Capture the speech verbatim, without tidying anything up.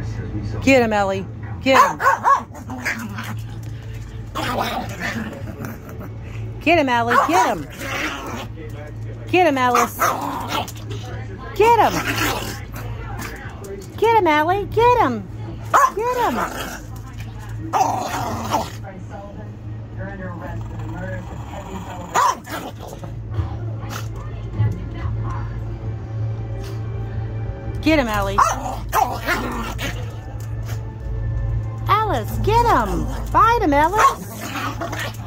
Get him, Ellie. Get him. Get him, Ellie. Get him. Get him, Alice. Get him. Get him, Ellie. Get him. Get him. Get him, Ellie. Alice, get him. Fight him, Alice.